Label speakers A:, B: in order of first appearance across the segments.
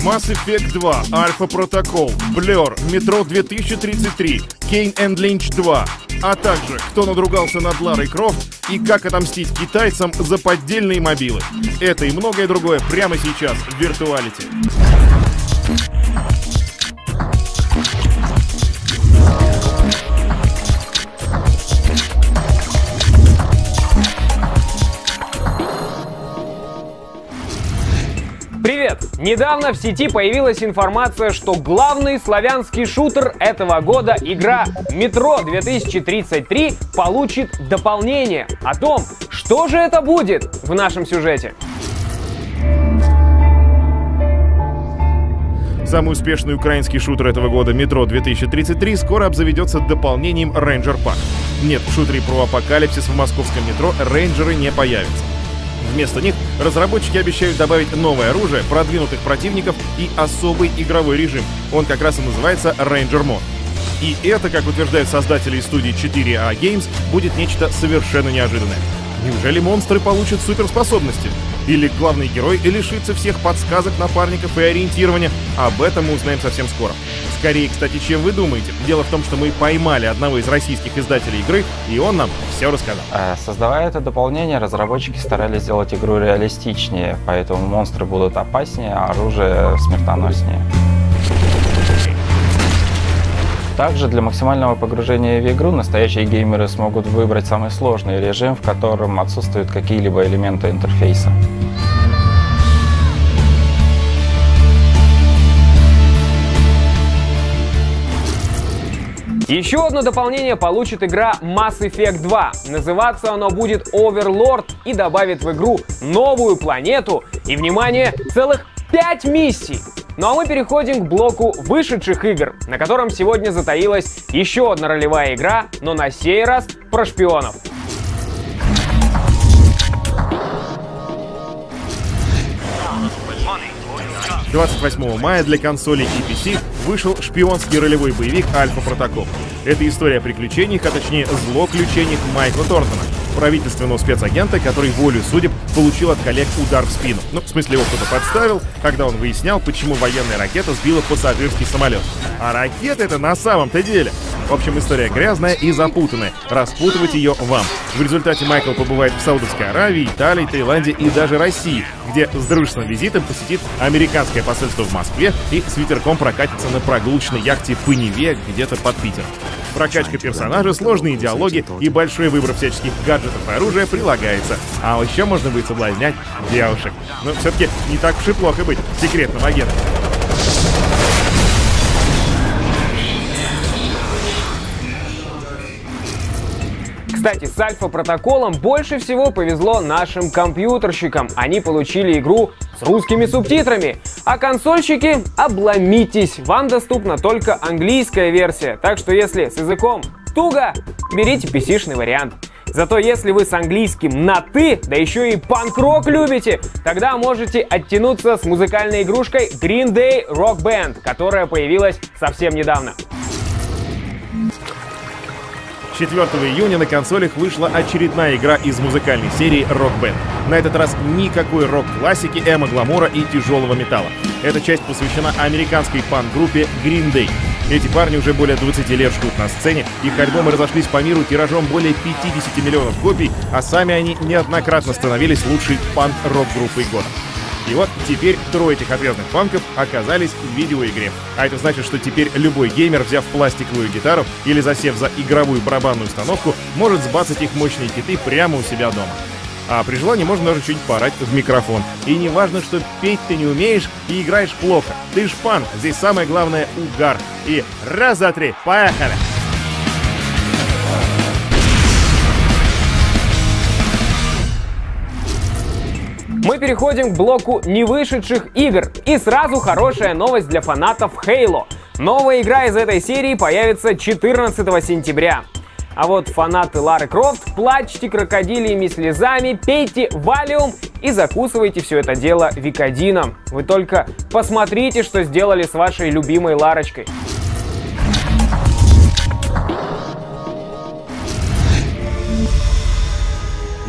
A: Mass Effect 2, Alpha Protocol, Blur, Metro 2033, Kane and Lynch 2, а также кто надругался над Ларой Крофт и как отомстить китайцам за поддельные мобилы. Это и многое другое прямо сейчас в Virtuality.
B: Привет! Недавно в сети появилась информация, что главный славянский шутер этого года, игра Metro 2033, получит дополнение. О том, что же это будет, в нашем сюжете.
A: Самый успешный украинский шутер этого года Metro 2033 скоро обзаведется дополнением Ranger Pack. Нет, в шутере про апокалипсис в московском метро рейнджеры не появятся. Вместо них разработчики обещают добавить новое оружие, продвинутых противников и особый игровой режим. Он как раз и называется Ranger Mode. И это, как утверждают создатели студии 4A Games, будет нечто совершенно неожиданное. Неужели монстры получат суперспособности? Или главный герой лишится всех подсказок, напарников и ориентирования? Об этом мы узнаем совсем скоро. Скорее, кстати, чем вы думаете. Дело в том, что мы поймали одного из российских издателей игры, и он нам все рассказал.
C: Создавая это дополнение, разработчики старались сделать игру реалистичнее, поэтому монстры будут опаснее, а оружие смертоноснее. Также для максимального погружения в игру настоящие геймеры смогут выбрать самый сложный режим, в котором отсутствуют какие-либо элементы интерфейса.
B: Еще одно дополнение получит игра Mass Effect 2. Называться оно будет Overlord и добавит в игру новую планету и, внимание, целых 5 миссий. Ну а мы переходим к блоку вышедших игр, на котором сегодня затаилась еще одна ролевая игра, но на сей раз про шпионов.
A: 28 мая для консолей и PC вышел шпионский ролевой боевик Alpha Protocol. Это история о приключениях, а точнее злоключениях Майкла Торнтона, правительственного спецагента, который волю судеб получил от коллег удар в спину. Ну, в смысле, его кто-то подставил, когда он выяснял, почему военная ракета сбила пассажирский самолет. А ракета это на самом-то деле. В общем, история грязная и запутанная. Распутывать ее вам. В результате Майкл побывает в Саудовской Аравии, Италии, Таиланде и даже России, где с дружественным визитом посетит американское посольство в Москве и с ветерком прокатится на прогулочной яхте по Неве где-то под Питером. Прокачка персонажа, сложные диалоги и большой выбор всяческих гаджетов и оружия прилагается. А еще можно будет соблазнять девушек. Но все-таки не так уж и плохо быть секретным агентом.
B: Кстати, с Альфа-протоколом больше всего повезло нашим компьютерщикам. Они получили игру с русскими субтитрами. А консольщики, обломитесь! Вам доступна только английская версия. Так что если с языком туго, берите PC-шный вариант. Зато если вы с английским на «ты», да еще и панк-рок любите, тогда можете оттянуться с музыкальной игрушкой Green Day Rock Band, которая появилась совсем недавно.
A: 4 июня на консолях вышла очередная игра из музыкальной серии Rock Band. На этот раз никакой рок-классики, эмо-гламура и тяжелого металла. Эта часть посвящена американской панк-группе Green Day. Эти парни уже более 20 лет ждут на сцене, их альбомы разошлись по миру тиражом более 50 миллионов копий, а сами они неоднократно становились лучшей панк-рок-группой года. И вот теперь трое этих отвязных панков оказались в видеоигре. А это значит, что теперь любой геймер, взяв пластиковую гитару или засев за игровую барабанную установку, может сбацать их мощные хиты прямо у себя дома. А при желании можно даже чуть поорать в микрофон. И не важно, что петь ты не умеешь и играешь плохо. Ты ж панк, здесь самое главное — угар. И раз, два, три, поехали!
B: Мы переходим к блоку невышедших игр. И сразу хорошая новость для фанатов Halo. Новая игра из этой серии появится 14 сентября. А вот фанаты Лары Крофт, плачьте крокодильями слезами, пейте валиум и закусывайте все это дело викодином. Вы только посмотрите, что сделали с вашей любимой Ларочкой.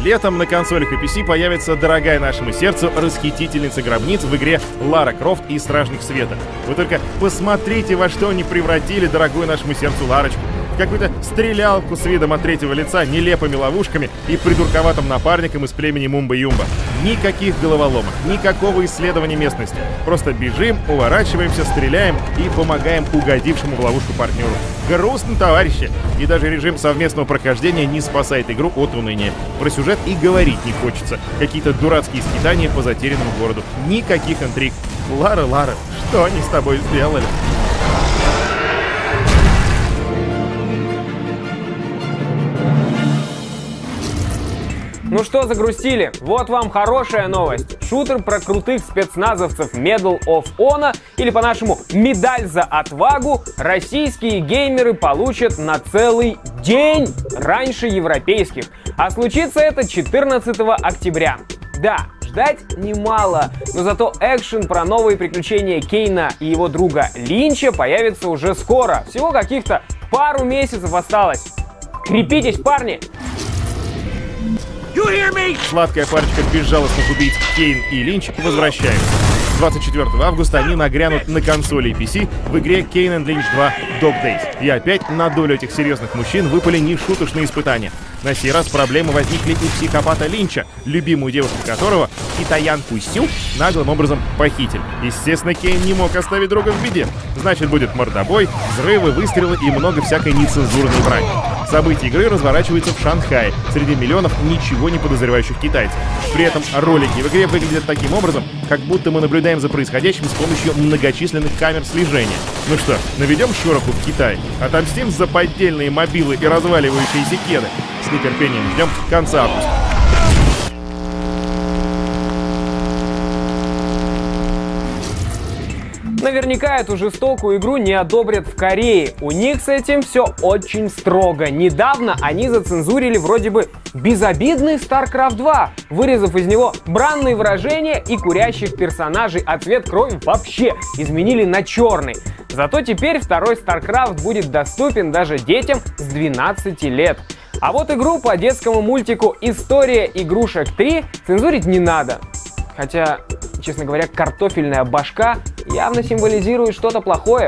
A: Летом на консолях и PC появится дорогая нашему сердцу расхитительница гробниц в игре Лара Крофт и Стражник Света. Вы только посмотрите, во что они превратили дорогую нашему сердцу Ларочку. В какую-то стрелялку с видом от третьего лица, нелепыми ловушками и придурковатым напарником из племени Мумба-Юмба. Никаких головоломок, никакого исследования местности. Просто бежим, уворачиваемся, стреляем и помогаем угодившему в ловушку партнеру. Грустно, товарищи! И даже режим совместного прохождения не спасает игру от уныния. Про сюжет и говорить не хочется. Какие-то дурацкие скитания по затерянному городу. Никаких интриг. Лара, что они с тобой сделали?
B: Ну что, загрустили? Вот вам хорошая новость. Шутер про крутых спецназовцев Medal of Honor, или по-нашему медаль за отвагу, российские геймеры получат на целый день раньше европейских. А случится это 14 октября. Да, ждать немало, но зато экшен про новые приключения Кейна и его друга Линча появится уже скоро. Всего каких-то пару месяцев осталось. Крепитесь, парни!
A: Сладкая парочка безжалостных убийц Кейн и Линч возвращаются. 24 августа они нагрянут на консоли и PC в игре Kane & Lynch 2 Dog Days. И опять на долю этих серьезных мужчин выпали нешуточные испытания. На сей раз проблемы возникли у психопата Линча, любимую девушку которого, китаянку Сю, наглым образом похитили. Естественно, Кейн не мог оставить друга в беде. Значит, будет мордобой, взрывы, выстрелы и много всякой нецензурной брани. События игры разворачиваются в Шанхае, среди миллионов ничего не подозревающих китайцев. При этом ролики в игре выглядят таким образом, как будто мы наблюдаем за происходящим с помощью многочисленных камер слежения. Ну что, наведем шороху в Китае? Отомстим за поддельные мобилы и разваливающиеся кеды? С нетерпением ждем конца августа.
B: Наверняка эту жестокую игру не одобрят в Корее. У них с этим все очень строго. Недавно они зацензурили вроде бы безобидный StarCraft 2, вырезав из него бранные выражения и курящих персонажей, а цвет крови вообще изменили на черный. Зато теперь второй StarCraft будет доступен даже детям с 12 лет. А вот игру по детскому мультику «История игрушек 3» цензурить не надо. Хотя, честно говоря, картофельная башка явно символизирует что-то плохое.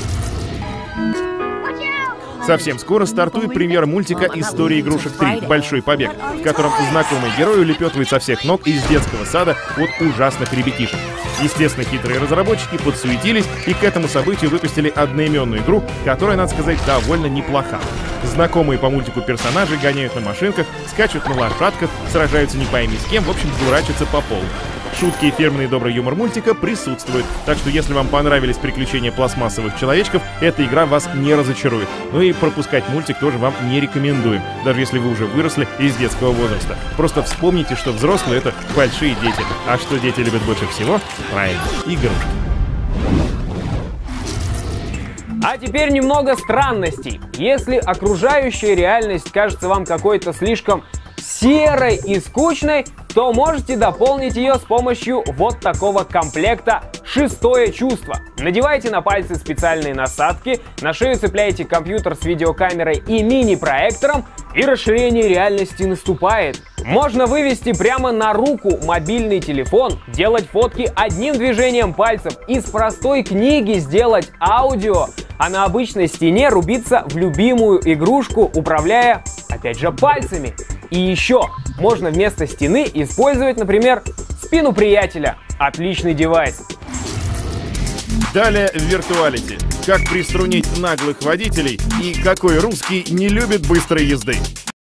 A: Совсем скоро стартует премьера мультика «История игрушек 3. Большой побег», в котором знакомый герой улепетывает со всех ног из детского сада от ужасных ребятишек. Естественно, хитрые разработчики подсуетились и к этому событию выпустили одноименную игру, которая, надо сказать, довольно неплоха. Знакомые по мультику персонажи гоняют на машинках, скачут на лошадках, сражаются не пойми с кем, в общем, дурачатся по полу. Шутки и фирменный добрый юмор мультика присутствуют, так что если вам понравились приключения пластмассовых человечков, эта игра вас не разочарует. Ну и пропускать мультик тоже вам не рекомендуем, даже если вы уже выросли из детского возраста. Просто вспомните, что взрослые — это большие дети. А что дети любят больше всего? Правильно, игрушки.
B: А теперь немного странностей. Если окружающая реальность кажется вам какой-то слишком серой и скучной, то можете дополнить ее с помощью вот такого комплекта «Шестое чувство». Надевайте на пальцы специальные насадки, на шею цепляете компьютер с видеокамерой и мини-проектором, и расширение реальности наступает. Можно вывести прямо на руку мобильный телефон, делать фотки одним движением пальцев, из простой книги сделать аудио, а на обычной стене рубиться в любимую игрушку, управляя, опять же, пальцами. И еще можно вместо стены использовать, например, спину приятеля. Отличный девайс.
A: Далее в виртуалити. Как приструнить наглых водителей и какой русский не любит быстрой езды.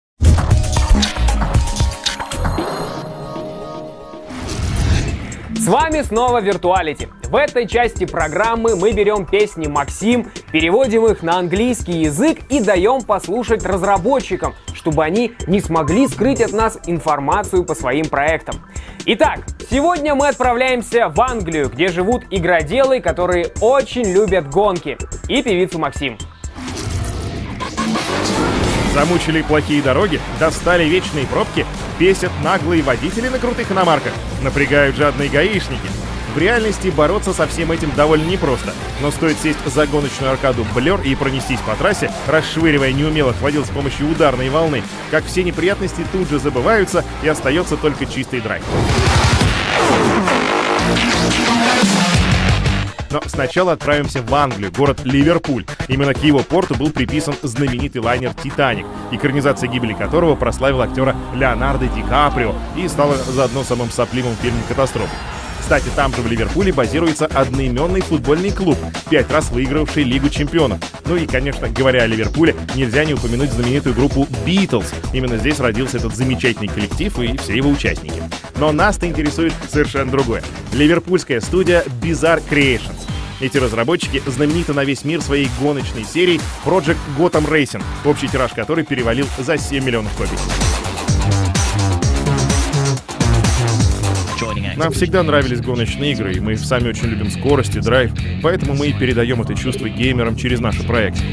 B: С вами снова Виртуалити. В этой части программы мы берем песни Максим, переводим их на английский язык и даем послушать разработчикам, чтобы они не смогли скрыть от нас информацию по своим проектам. Итак, сегодня мы отправляемся в Англию, где живут игроделы, которые очень любят гонки, и певицу Максим.
A: Замучили плохие дороги, достали вечные пробки, бесят наглые водители на крутых иномарках, напрягают жадные гаишники. В реальности бороться со всем этим довольно непросто, но стоит сесть за гоночную аркаду Blur и пронестись по трассе, расшвыривая неумелых водил с помощью ударной волны, как все неприятности тут же забываются и остается только чистый драйв. Но сначала отправимся в Англию, город Ливерпуль. Именно к его порту был приписан знаменитый лайнер «Титаник», экранизация гибели которого прославила актера Леонардо Ди Каприо и стала заодно самым сопливым фильмом катастрофы. Кстати, там же в Ливерпуле базируется одноименный футбольный клуб, 5 раз выигравший Лигу чемпионов. Ну и, конечно, говоря о Ливерпуле, нельзя не упомянуть знаменитую группу Beatles. Именно здесь родился этот замечательный коллектив и все его участники. Но нас-то интересует совершенно другое. Ливерпульская студия Bizarre Creations. Эти разработчики знамениты на весь мир своей гоночной серией Project Gotham Racing, общий тираж которой перевалил за 7 миллионов копий. Нам всегда нравились гоночные игры, и мы сами очень любим скорость и драйв, поэтому мы и передаем это чувство геймерам через наши проекты.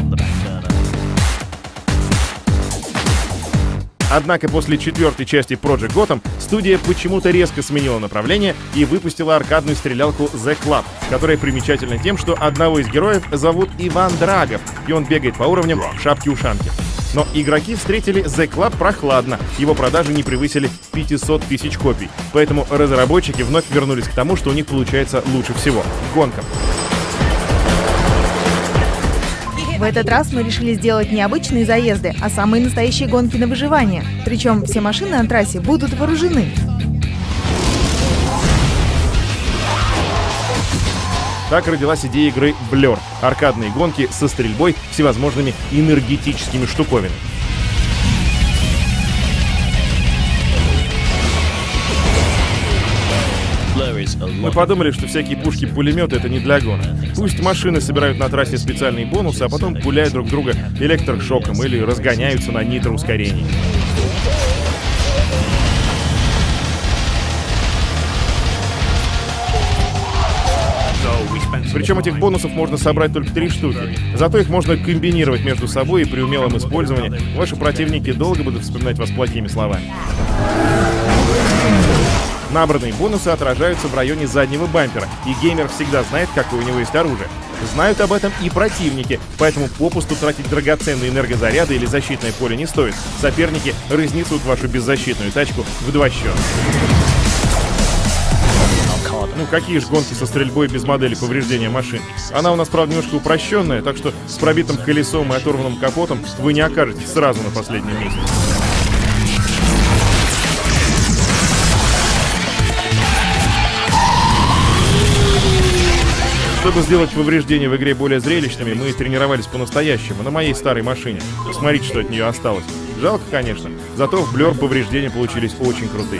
A: Однако после 4-й части Project Gotham студия почему-то резко сменила направление и выпустила аркадную стрелялку The Club, которая примечательна тем, что одного из героев зовут Иван Драгов, и он бегает по уровням в шапке-ушанке. Но игроки встретили The Club прохладно, его продажи не превысили 500 тысяч копий, поэтому разработчики вновь вернулись к тому, что у них получается лучше всего — гонкам.
D: В этот раз мы решили сделать не обычные заезды, а самые настоящие гонки на выживание. Причем все машины на трассе будут вооружены.
A: Так родилась идея игры Blur — аркадные гонки со стрельбой всевозможными энергетическими штуковинами. Мы подумали, что всякие пушки-пулеметы — это не для гонок. Пусть машины собирают на трассе специальные бонусы, а потом пуляют друг друга электрошоком или разгоняются на нитроускорении. Причем этих бонусов можно собрать только 3 штуки. Зато их можно комбинировать между собой, и при умелом использовании ваши противники долго будут вспоминать вас плохими словами. Набранные бонусы отражаются в районе заднего бампера, и геймер всегда знает, какое у него есть оружие. Знают об этом и противники, поэтому попусту тратить драгоценные энергозаряды или защитное поле не стоит. Соперники разнесут вашу беззащитную тачку в 2 счета. Ну какие же гонки со стрельбой без модели повреждения машин? Она у нас, правда, немножко упрощенная, так что с пробитым колесом и оторванным капотом вы не окажетесь сразу на последнем месте. Чтобы сделать повреждения в игре более зрелищными, мы тренировались по-настоящему на моей старой машине. Посмотрите, что от нее осталось. Жалко, конечно, зато в Blur повреждения получились очень крутые.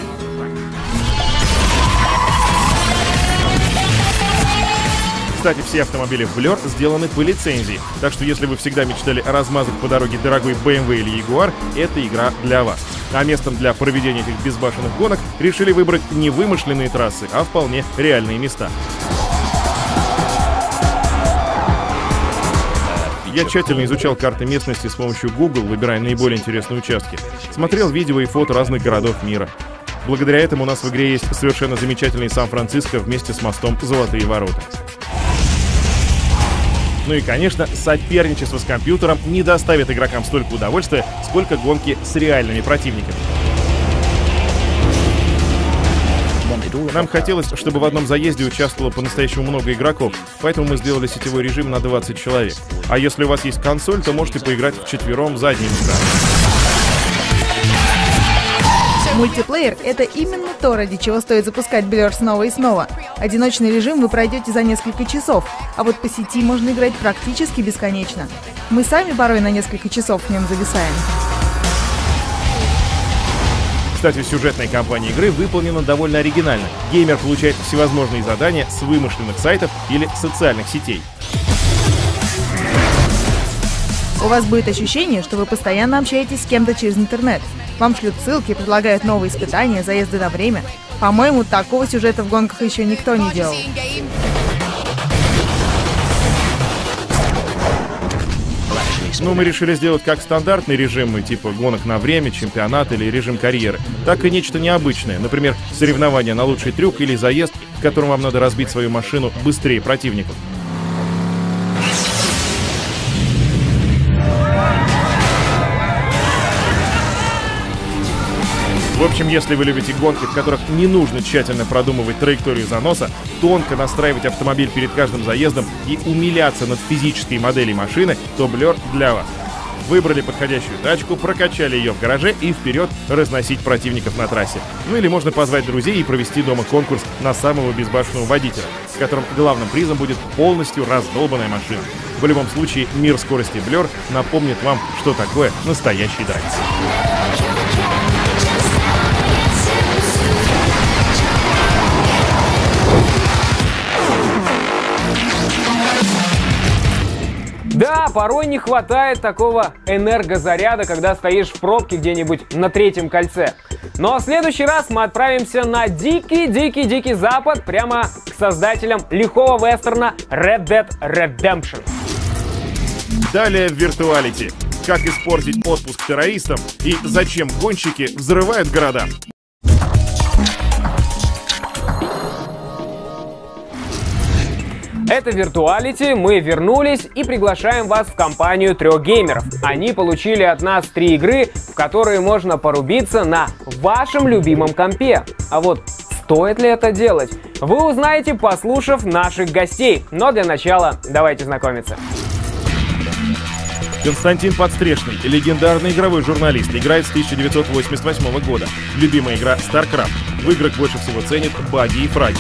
A: Кстати, все автомобили в Blur сделаны по лицензии, так что если вы всегда мечтали размазать по дороге дорогой BMW или Jaguar, эта игра для вас. А местом для проведения этих безбашенных гонок решили выбрать не вымышленные трассы, а вполне реальные места. Я тщательно изучал карты местности с помощью Google, выбирая наиболее интересные участки. Смотрел видео и фото разных городов мира. Благодаря этому у нас в игре есть совершенно замечательный Сан-Франциско вместе с мостом «Золотые ворота». Ну и, конечно, соперничество с компьютером не доставит игрокам столько удовольствия, сколько гонки с реальными противниками. Нам хотелось, чтобы в одном заезде участвовало по-настоящему много игроков, поэтому мы сделали сетевой режим на 20 человек. А если у вас есть консоль, то можете поиграть вчетвером за одним экраном.
D: Мультиплеер — это именно то, ради чего стоит запускать Blur снова и снова. Одиночный режим вы пройдете за несколько часов, а вот по сети можно играть практически бесконечно. Мы сами порой на несколько часов в нем зависаем.
A: Кстати, сюжетная кампания игры выполнена довольно оригинально. Геймер получает всевозможные задания с вымышленных сайтов или социальных сетей.
D: У вас будет ощущение, что вы постоянно общаетесь с кем-то через интернет. Вам шлют ссылки, предлагают новые испытания, заезды на время. По-моему, такого сюжета в гонках еще никто не делал.
A: Но мы решили сделать как стандартные режимы, типа гонок на время, чемпионат или режим карьеры, так и нечто необычное, например, соревнования на лучший трюк или заезд, в котором вам надо разбить свою машину быстрее противников. В общем, если вы любите гонки, в которых не нужно тщательно продумывать траекторию заноса, тонко настраивать автомобиль перед каждым заездом и умиляться над физической моделью машины, то Blur для вас. Выбрали подходящую тачку, прокачали ее в гараже и вперед разносить противников на трассе. Ну или можно позвать друзей и провести дома конкурс на самого безбашенного водителя, в котором главным призом будет полностью раздолбанная машина. В любом случае, мир скорости Blur напомнит вам, что такое настоящий драйв.
B: Да, порой не хватает такого энергозаряда, когда стоишь в пробке где-нибудь на третьем кольце. Но в следующий раз мы отправимся на дикий запад, прямо к создателям лихого вестерна Red Dead Redemption.
A: Далее в Virtuality. Как испортить отпуск террористам и зачем гонщики взрывают города.
B: Это Virtuality, мы вернулись и приглашаем вас в компанию 3 геймеров. Они получили от нас 3 игры, в которые можно порубиться на вашем любимом компе. А вот стоит ли это делать, вы узнаете, послушав наших гостей. Но для начала давайте знакомиться.
A: Константин Подстрешный, легендарный игровой журналист, играет с 1988 года. Любимая игра StarCraft. В играх больше всего ценит баги и фраги.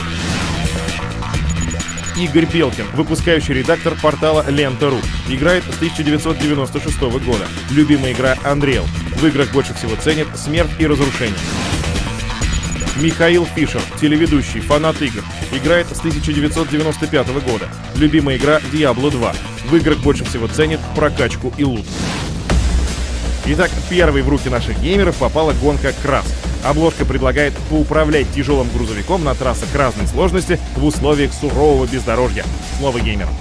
A: Игорь Белкин, выпускающий редактор портала Лента.ру. Играет с 1996 года. Любимая игра Unreal. В играх больше всего ценит смерть и разрушение. Михаил Фишер, телеведущий, фанат игр. Играет с 1995 года. Любимая игра Diablo 2. В играх больше всего ценит прокачку и лут. Итак, первой в руки наших геймеров попала гонка Крас. Обложка предлагает поуправлять тяжелым грузовиком на трассах разной сложности в условиях сурового бездорожья. Слово геймерам.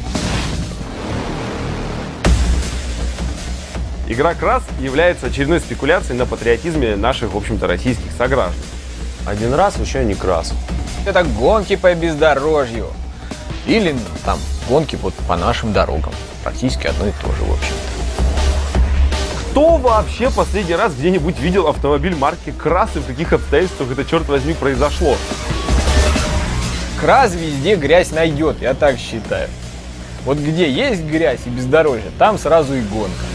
E: Игра Крас является очередной спекуляцией на патриотизме наших, в общем-то, российских сограждан.
F: Один раз еще не Крас.
G: Это гонки по бездорожью. Или там гонки вот по нашим дорогам. Практически одно и то же, в общем-то.
E: Кто вообще последний раз где-нибудь видел автомобиль марки Крас и в каких обстоятельствах это, черт возьми, произошло?
G: Крас везде грязь найдет, я так считаю. Вот где есть грязь и бездорожье, там сразу и гонка.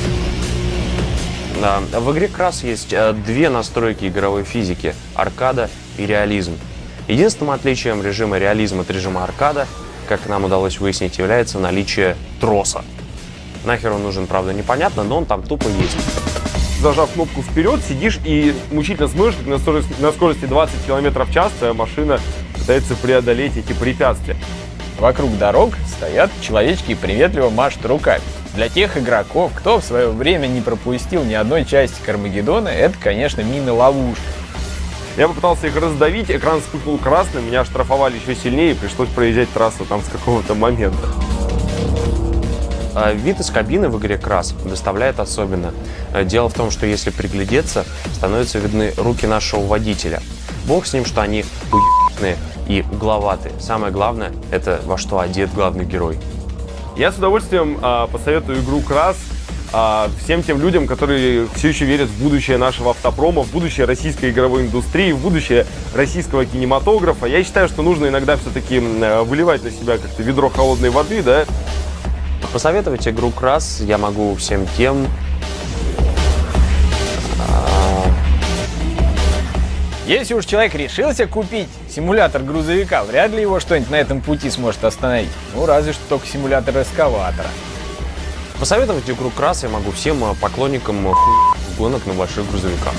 F: Да, в игре Крас есть 2 настройки игровой физики – аркада и реализм. Единственным отличием режима реализма от режима аркада, как нам удалось выяснить, является наличие троса. Нахер он нужен, правда, непонятно, но он там тупо есть.
E: Зажав кнопку вперед, сидишь и мучительно смотришь, как на скорости 20 км в час твоя машина пытается преодолеть эти препятствия.
G: Вокруг дорог стоят человечки и приветливо машут руками. Для тех игроков, кто в свое время не пропустил ни одной части Кармагеддона, это, конечно, мины-ловушка.
E: Я попытался их раздавить, экран вспыхнул красным, меня оштрафовали еще сильнее и пришлось проезжать трассу там с какого-то момента.
F: Вид из кабины в игре Крас доставляет особенно. Дело в том, что если приглядеться, становятся видны руки нашего водителя. Бог с ним, что они уебанные и угловатые. Самое главное, это во что одет главный герой.
E: Я с удовольствием посоветую игру Крас всем тем людям, которые все еще верят в будущее нашего автопрома, в будущее российской игровой индустрии, в будущее российского кинематографа. Я считаю, что нужно иногда все-таки выливать на себя как-то ведро холодной воды, да?
F: Посоветовать игру Крас я могу всем тем...
G: Если уж человек решился купить симулятор грузовика, вряд ли его что-нибудь на этом пути сможет остановить. Ну, разве что только симулятор эскаватора.
F: Посоветовать игру Крас я могу всем поклонникам гонок на больших грузовиках.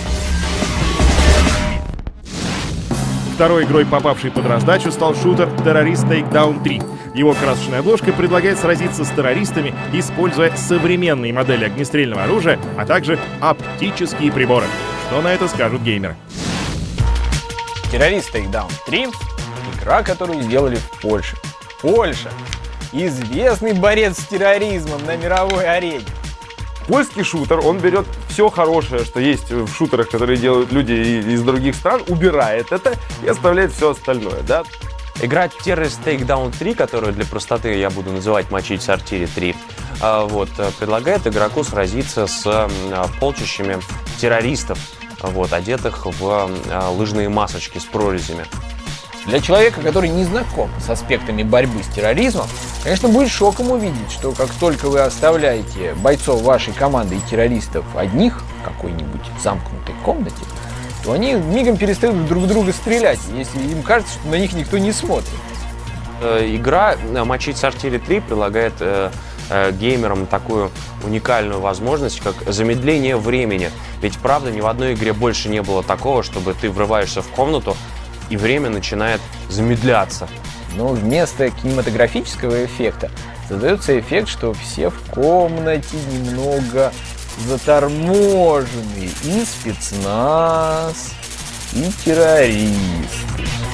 A: Второй игрой, попавшей под раздачу, стал шутер Terrorist Takedown 3. Его красочная обложка предлагает сразиться с террористами, используя современные модели огнестрельного оружия, а также оптические приборы. Что на это скажут геймеры?
G: Terrorist Takedown 3 — игра, которую сделали в Польше. Польша — известный борец с терроризмом на мировой арене.
E: Польский шутер, он берет все хорошее, что есть в шутерах, которые делают люди из других стран, убирает это и оставляет все остальное, да.
F: Игра Terrorist Takedown 3, которую для простоты я буду называть «Мочить в сортире 3», предлагает игроку сразиться с полчищами террористов, одетых в лыжные масочки с прорезями.
G: Для человека, который не знаком с аспектами борьбы с терроризмом, конечно, будет шоком увидеть, что как только вы оставляете бойцов вашей команды и террористов одних в какой-нибудь замкнутой комнате, то они мигом перестают друг друга стрелять, если им кажется, что на них никто не смотрит.
F: Игра «Мочить в сортире 3» предлагает геймерам такую уникальную возможность, как замедление времени. Ведь, правда, ни в одной игре больше не было такого, чтобы ты врываешься в комнату, и время начинает замедляться.
G: Но вместо кинематографического эффекта создается эффект, что все в комнате немного заторможены. И спецназ, и террорист.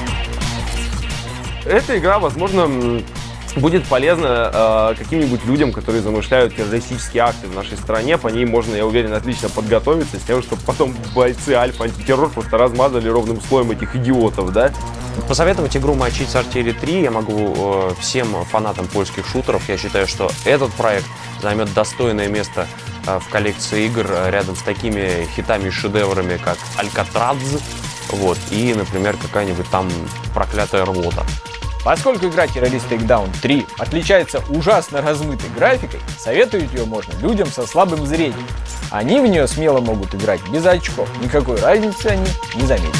E: Эта игра, возможно, будет полезна каким-нибудь людям, которые замышляют террористические акты в нашей стране. По ней можно, я уверен, отлично подготовиться с тем, чтобы потом бойцы Альфа-антитеррор просто размазали ровным слоем этих идиотов, да?
F: Посоветовать игру «Мочить в сортире 3» я могу всем фанатам польских шутеров. Я считаю, что этот проект займет достойное место в коллекции игр рядом с такими хитами и шедеврами, как «Алькатраз», и, например, какая-нибудь там «Проклятая рвота».
G: Поскольку игра Terrorist Takedown 3 отличается ужасно размытой графикой, советовать ее можно людям со слабым зрением. Они в нее смело могут играть без очков, никакой разницы они не заметят.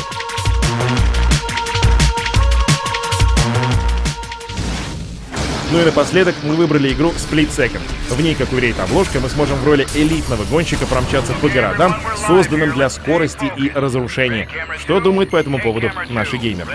A: Ну и напоследок мы выбрали игру Split Second. В ней, как уверяет обложка, мы сможем в роли элитного гонщика промчаться по городам, созданным для скорости и разрушения. Что думают по этому поводу наши геймеры?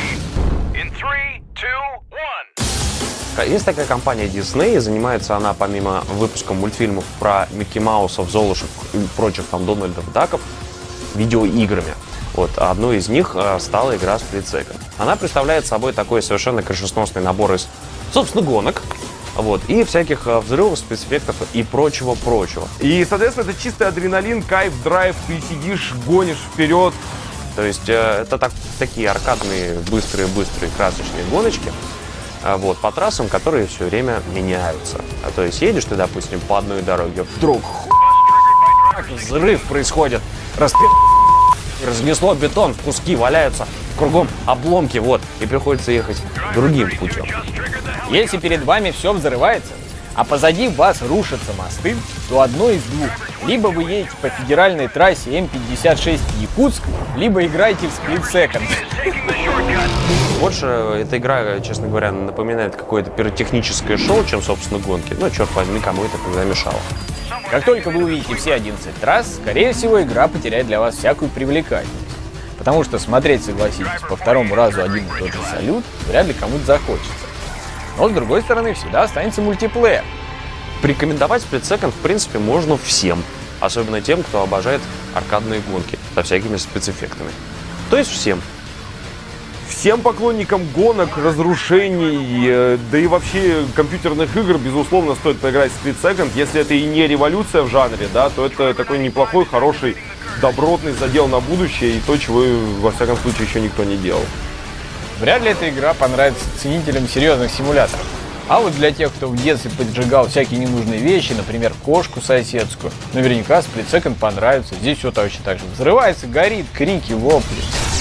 F: Есть такая компания Disney, занимается она, помимо выпуска мультфильмов про Микки Маусов, Золушек и прочих там Дональдов Даков, видеоиграми. Одной из них стала игра Split Second. Она представляет собой такой совершенно крышесносный набор из, собственно, гонок, и всяких взрывов, спецэффектов и прочего-прочего.
E: И, соответственно, это чистый адреналин, кайф, драйв, ты сидишь, гонишь вперед.
F: То есть это такие аркадные, быстрые, красочные гоночки, по трассам, которые все время меняются. То есть едешь ты, допустим, по одной дороге, вдруг взрыв происходит, разнесло бетон, куски валяются, кругом обломки, и приходится ехать другим путем.
G: Если перед вами все взрывается, а позади вас рушатся мосты, то одно из двух. Либо вы едете по федеральной трассе М56 Якутск, либо играете в Split Second.
F: Больше эта игра, честно говоря, напоминает какое-то пиротехническое шоу, чем, собственно, гонки. Но, черт возьми, кому это тогда мешало.
G: Как только вы увидите все 11 трасс, скорее всего, игра потеряет для вас всякую привлекательность. Потому что смотреть, согласитесь, по второму разу один и тот же салют вряд ли кому-то захочется. Но, с другой стороны, всегда останется мультиплеер.
F: Порекомендовать Split Second, в принципе, можно всем. Особенно тем, кто обожает аркадные гонки со всякими спецэффектами. То есть всем.
E: Всем поклонникам гонок, разрушений, да и вообще компьютерных игр, безусловно, стоит поиграть в Split Second. Если это и не революция в жанре, да, то это такой неплохой, хороший, добротный задел на будущее и то, чего, во всяком случае, еще никто не делал.
G: Вряд ли эта игра понравится ценителям серьезных симуляторов. А вот для тех, кто в детстве поджигал всякие ненужные вещи, например, кошку соседскую, наверняка Split Second понравится. Здесь все точно так же взрывается, горит, крики, вопли.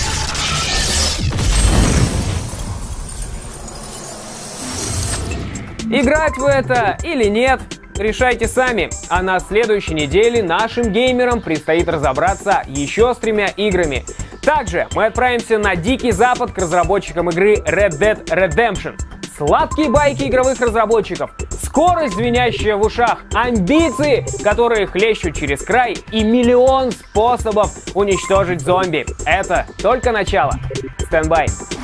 B: Играть в это или нет, решайте сами. А на следующей неделе нашим геймерам предстоит разобраться еще с 3 играми. Также мы отправимся на Дикий Запад к разработчикам игры Red Dead Redemption. Сладкие байки игровых разработчиков, скорость, звенящая в ушах, амбиции, которые хлещут через край, и миллион способов уничтожить зомби. Это только начало. Стендбай.